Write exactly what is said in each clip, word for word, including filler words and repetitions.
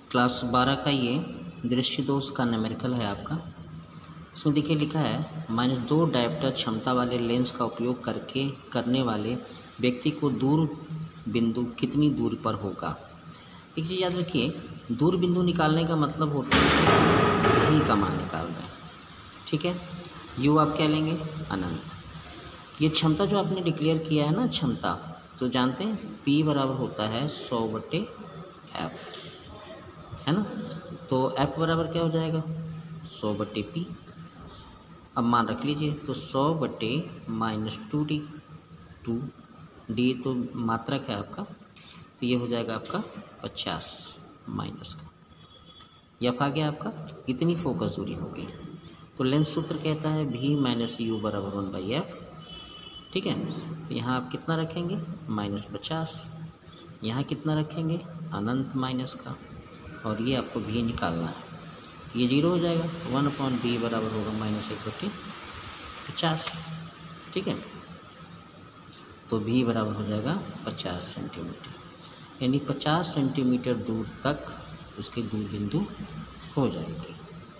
Class बारह का ये दृष्टि दोष का न्यूमेरिकल है आपका। इसमें देखिए लिखा है माइनस दो डायोप्टर क्षमता वाले लेंस का उपयोग करके करने वाले व्यक्ति को दूर बिंदु कितनी दूरी पर होगा। एक चीज़ याद रखिए, दूर बिंदु निकालने का मतलब होता है कि भी का मान निकाल रहे हैं, ठीक है। यू आप क्या लेंगे, अनंत। ये क्षमता जो आपने डिक्लेयर किया है ना क्षमता, तो जानते हैं P बराबर होता है सौ बटे एफ, है ना। तो F बराबर क्या हो जाएगा, सौ बटे पी। अब मान रख लीजिए, तो सौ बटे minus two D, two D तो मात्रक है आपका, तो ये हो जाएगा आपका पचास माइनस का। एफ आ गया आपका, इतनी फोकस दूरी हो गई। तो लेंस सूत्र कहता है भी माइनस यू बराबर वन बाई एफ, ठीक है। तो यहाँ आप कितना रखेंगे, माइनस पचास। यहाँ कितना रखेंगे, अनंत माइनस का, और ये आपको भी निकालना है। ये जीरो हो जाएगा, वन अपॉन बी बराबर होगा माइनस एक बटे पचास, ठीक है। तो भी बराबर हो जाएगा पचास सेंटीमीटर, यानी पचास सेंटीमीटर दूर तक उसकी दूर बिंदु हो जाएगी।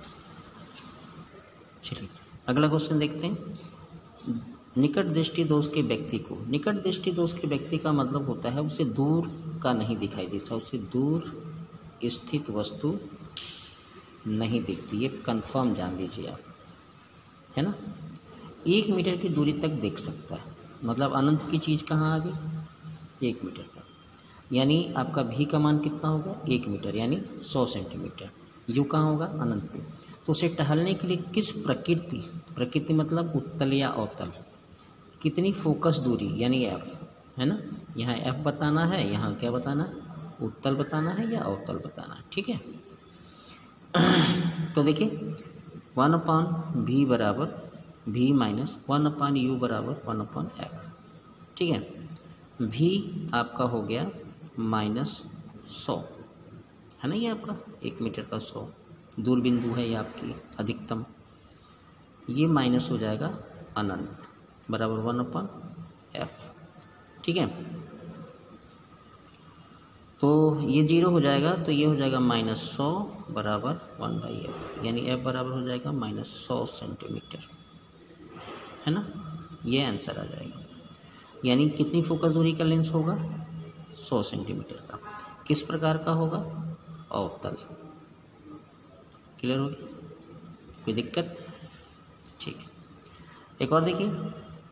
चलिए अगला क्वेश्चन देखते हैं। निकट दृष्टि दोष के व्यक्ति को, निकट दृष्टि दोष के व्यक्ति का मतलब होता है उसे दूर का नहीं दिखाई देता, उसे दूर स्थित वस्तु नहीं दिखती। ये कंफर्म जान लीजिए आप, है ना। एक मीटर की दूरी तक देख सकता है, मतलब अनंत की चीज़ कहाँ आ गई, एक मीटर पर, यानी आपका भी का मान कितना होगा, एक मीटर यानी सौ सेंटीमीटर। यू कहाँ होगा, अनंत पे। तो उसे टहलने के लिए किस प्रकृति, प्रकृति मतलब उत्तल या अवतल, कितनी फोकस दूरी यानी एफ, है ना। यहाँ एफ बताना है, यहाँ क्या बताना है, उत्तल बताना है या अवतल बताना है, ठीक है। तो देखिए वन अपॉन भी बराबर भी माइनस वन अपॉन यू बराबर वन अपॉन एफ, ठीक है। भी आपका हो गया माइनस सौ, है ना, ये आपका एक मीटर का सौ दूर बिंदु है ये आपकी अधिकतम। ये माइनस हो जाएगा अनंत बराबर वन अपॉन एफ, ठीक है। तो ये जीरो हो जाएगा, तो ये हो जाएगा माइनस सौ बराबर वन बाई एफ, यानी एफ बराबर हो जाएगा माइनस सौ सेंटीमीटर, है ना। ये आंसर आ जाएगा। यानी कितनी फोकस दूरी का लेंस होगा, सौ सेंटीमीटर का। किस प्रकार का होगा, अवतल। क्लियर होगी, कोई दिक्कत, ठीक है। एक और देखिए,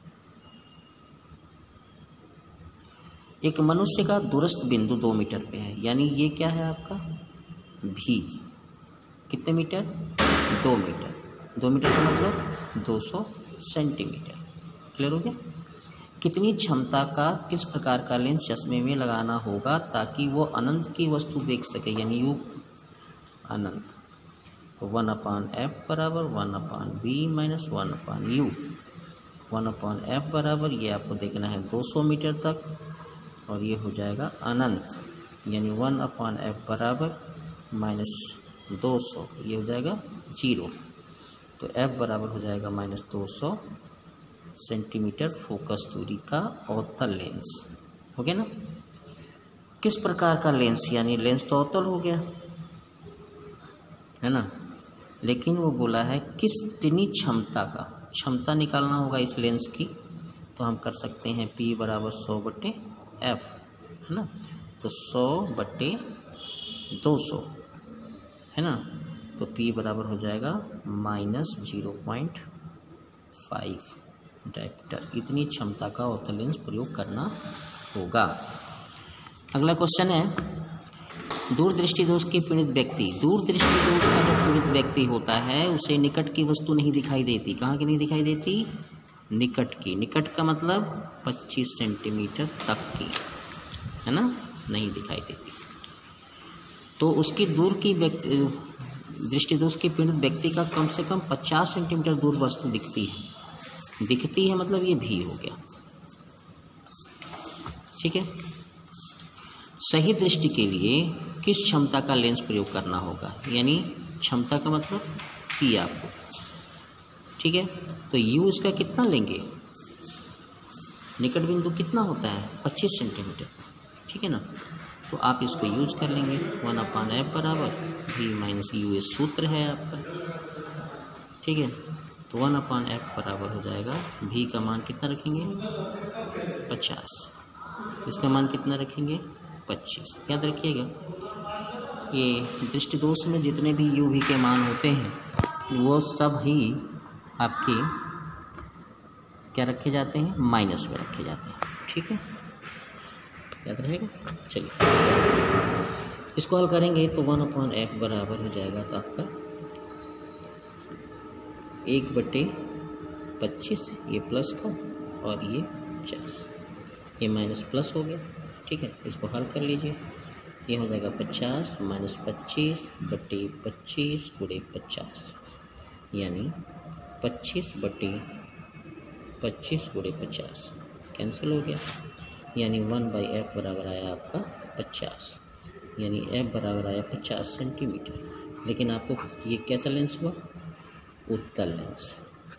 एक मनुष्य का दूरस्थ बिंदु दो मीटर पे है, यानी ये क्या है आपका भी, कितने मीटर, दो मीटर। दो मीटर का मतलब दो सौ सेंटीमीटर। क्लियर हो गया। कितनी क्षमता का किस प्रकार का लेंस चश्मे में लगाना होगा ताकि वो अनंत की वस्तु देख सके, यानी यू अनंत। तो वन अपान एफ बराबर one upon B minus one upon U. One upon F बराबर ये आपको देखना है दो सौ मीटर तक, और ये हो जाएगा अनंत, यानी वन अपान एफ बराबर माइनस दो सौ, ये हो जाएगा जीरो। तो एफ बराबर हो जाएगा माइनस दो सौ सेंटीमीटर फोकस दूरी का अवतल लेंस, हो गया ना। किस प्रकार का लेंस, यानी लेंस तो अवतल हो गया, है ना, लेकिन वो बोला है कितनी क्षमता का, क्षमता निकालना होगा इस लेंस की। तो हम कर सकते हैं P बराबर सौ बटे एफ, है ना। तो सौ बटे दो सौ, है ना। तो P बराबर हो जाएगा minus zero point five dioptre. इतनी क्षमता का अवतल लेंस प्रयोग करना होगा। अगला क्वेश्चन है, दूर दृष्टि दोष के पीड़ित व्यक्ति, दूर दृष्टि दोष का जो पीड़ित व्यक्ति होता है उसे निकट की वस्तु नहीं दिखाई देती। कहाँ की नहीं दिखाई देती, निकट की। निकट का मतलब पच्चीस सेंटीमीटर तक की, है ना, नहीं दिखाई देती। तो उसकी दूर की व्यक्ति, दृष्टि दोष के पीड़ित व्यक्ति का कम से कम पचास सेंटीमीटर दूर वस्तु दिखती है। दिखती है मतलब ये भी हो गया, ठीक है। सही दृष्टि के लिए किस क्षमता का लेंस प्रयोग करना होगा, यानी क्षमता का मतलब P आपको, ठीक है। तो U इसका कितना लेंगे, निकट बिंदु कितना होता है पच्चीस सेंटीमीटर, ठीक है ना। तो आप इसको यूज कर लेंगे। वन अपान एफ बराबर वी माइनस यू एस सूत्र है आपका, ठीक है। तो वन अपान एफ बराबर हो जाएगा, भी का मान कितना रखेंगे पचास, इसका मान कितना रखेंगे पच्चीस। याद रखिएगा ये दृष्टि दोष में जितने भी यू वी के मान होते हैं वो सब ही आपके क्या रखे जाते हैं, माइनस में रखे जाते हैं, ठीक है, याद रहेगा। चलिए इसको हल करेंगे तो वन अपॉन एफ बराबर हो जाएगा तो आपका एक बटे पच्चीस, ये प्लस का और ये पचास, ये माइनस प्लस हो गया, ठीक है। इसको हल कर लीजिए, ये हो जाएगा पचास माइनस पच्चीस बटे पच्चीस गुणे पचास, यानी पच्चीस बटे पच्चीस गुणे पचास कैंसिल हो गया, यानी वन बाई एफ बराबर आया आपका पचास, यानी एफ बराबर आया पचास सेंटीमीटर। लेकिन आपको ये कैसा लेंस हुआ, उत्तल लेंस,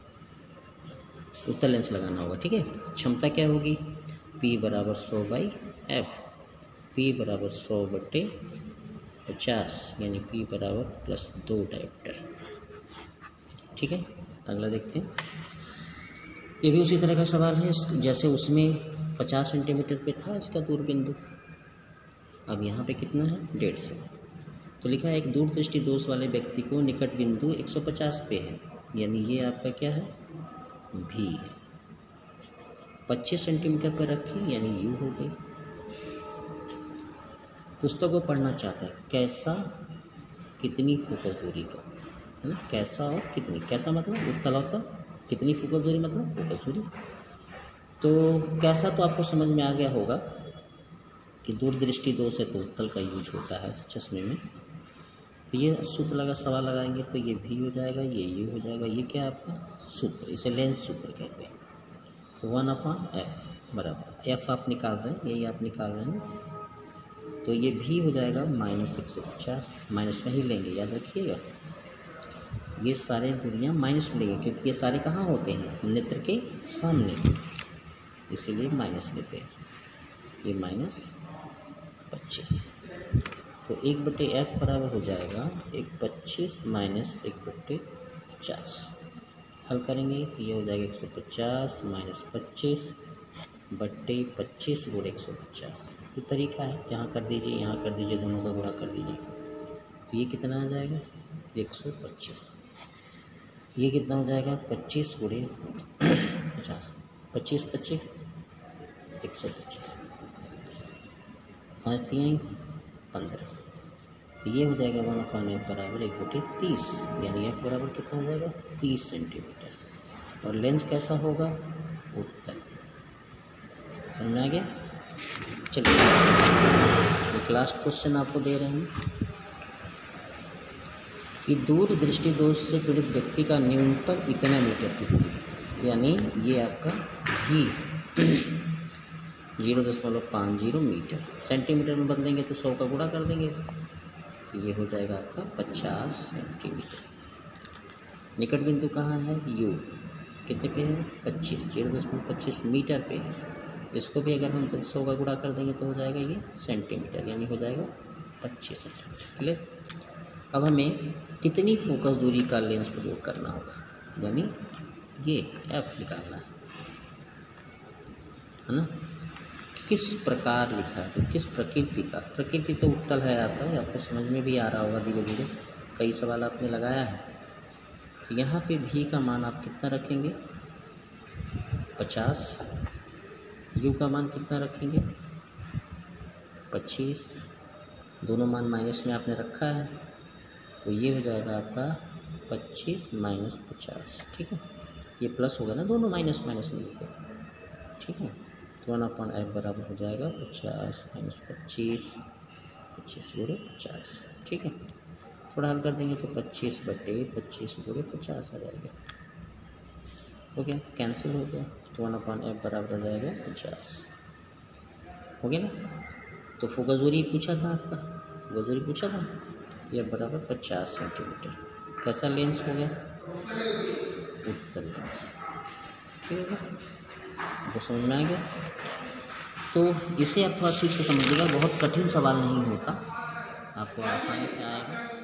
उत्तल लेंस लगाना होगा, ठीक है। क्षमता क्या होगी, P बराबर सौ बाई एफ, P बराबर सौ बटे पचास, यानी P बराबर प्लस दो डायोप्टर, ठीक है। अगला देखते हैं, ये भी उसी तरह का सवाल है जैसे उसमें पचास सेंटीमीटर पे था इसका दूर बिंदु, अब यहाँ पे कितना है डेढ़ सौ। तो लिखा है एक दूर दृष्टि दोष वाले व्यक्ति को निकट बिंदु एक सौ पचास पे है, यानी ये आपका क्या है भी है, पच्चीस सेंटीमीटर पर रखी यानी यू हो गई। पुस्तक को पढ़ना चाहता है, कैसा कितनी फोकस दूरी का है ना, कैसा और कितनी, कैसा मतलब उत्तल होता, कितनी फोकस दूरी मतलब फोकस दूरी। तो कैसा तो आपको समझ में आ गया होगा कि दूर दृष्टि दोष है तो उत्तल का यूज होता है चश्मे में। तो ये सूत्र लगा सवाल लगाएंगे तो ये भी हो जाएगा, ये यू हो जाएगा, ये क्या है आपका सूत्र, इसे लेंस सूत्र कहते हैं। तो वन अपॉन एफ बराबर, एफ आप निकाल रहे हैं, यही आप निकाल रहे हैं, तो ये भी हो जाएगा माइनस एक सौ पचास, माइनस में ही लेंगे, याद रखिएगा ये सारे दूरियां माइनस में लेंगे क्योंकि ये सारे कहाँ होते हैं, नेत्र के सामने, इसीलिए माइनस लेते हैं, ये माइनस पच्चीस। तो एक बटे एफ बराबर हो जाएगा एक पच्चीस माइनस एक बटे पचास, हल करेंगे तो ये हो जाएगा एक सौ पचास माइनस पच्चीस बट्टे पच्चीस गुणे एक सौ पचास। ये तरीका है, यहाँ कर दीजिए यहाँ कर दीजिए, दोनों का गुणा कर दीजिए, तो ये कितना आ जाएगा एक सौ पच्चीस, ये कितना हो जाएगा पच्चीस गुणे पचास, पच्चीस पच्चीस एक सौ पच्चीस, पाँच तीन पंद्रह, तो ये हो जाएगा वन अपॉन एफ बराबर एक बटे तीस, यानी एफ बराबर कितना हो जाएगा तीस सेंटीमीटर। और लेंस कैसा होगा उत्तल, समझ में आ गया। चलिए एक लास्ट क्वेश्चन आपको दे रहे हैं कि दूर दृष्टि दोष से पीड़ित व्यक्ति का न्यूनतम इतना मीटर की दूरी, यानी ये आपका भी जीरो दशमलव पाँच जीरो मीटर, सेंटीमीटर में बदलेंगे तो सौ का गुणा कर देंगे, तो ये हो जाएगा आपका पचास सेंटीमीटर। निकट बिंदु कहाँ है, यू कितने पे है पच्चीस, जीरो दशमलव पच्चीस मीटर पे है, इसको भी अगर हम तो सौ का गुणा कर देंगे तो हो जाएगा ये सेंटीमीटर, यानी हो जाएगा पच्चीस सेंटीमीटर। क्लियर। अब हमें कितनी फोकस दूरी का लेंस प्रयोग करना होगा, यानी ये एफ निकालना है, है ना। किस प्रकार लिखा है, तो किस प्रकृति का, प्रकृति तो उत्तल है आपका, आपको समझ में भी आ रहा होगा धीरे धीरे, कई सवाल आपने लगाया है। तो यहाँ पे भी का मान आप कितना रखेंगे पचास, यू का मान कितना रखेंगे पच्चीस, दोनों मान माइनस में आपने रखा है, तो ये हो जाएगा आपका पच्चीस माइनस पचास, ठीक है। ये प्लस होगा ना, दोनों माइनस माइनस में लिखो, ठीक है। तो वन अपॉन एफ बराबर हो जाएगा पचास माइनस पच्चीस, पच्चीस गुणे पचास, ठीक है। थोड़ा हल कर देंगे तो पच्चीस बटे पच्चीस गुणे पचास आ जाएगा, हो गया, कैंसिल हो गया। तो वन अपॉन एफ बराबर हो जाएगा पचास, हो गया ना। तो फोकस दूरी पूछा था आपका, फोकस दूरी पूछा था, यह बराबर पचास सेंटीमीटर। कैसा लेंस हो गया उत्तल लेंस, ठीक है, आपको समझ में आ गया। तो इसे आप थोड़ा ठीक से समझिएगा, बहुत कठिन सवाल नहीं होता, आपको आसानी से आएगा।